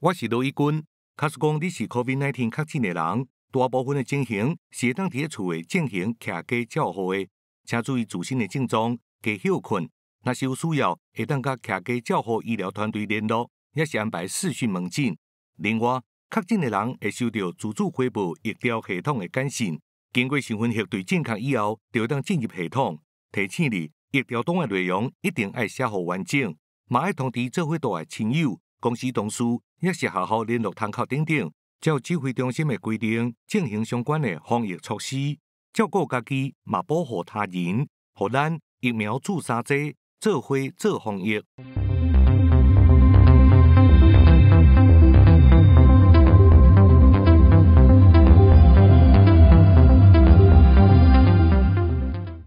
我是罗义军。假使讲你是 COVID-19 确诊的人，大部分的情形是会当伫厝内进行徛家照护的，请注意自身的症状，加休困。若是有需要，会当甲徛家照护医疗团队联络，也是安排视讯门诊。另外，确诊的人会收到自主恢复疫调系统的简讯，经过身份核对正确以后，就会当进入系统。提醒你，疫调档的内容一定要写好完整，嘛要通知做伙住的亲友、公司同事，也是学校联络窗口等等，照指挥中心的规定进行相关的防疫措施，照顾家己，嘛保护他人，互咱疫苗注射剂，做伙做防疫。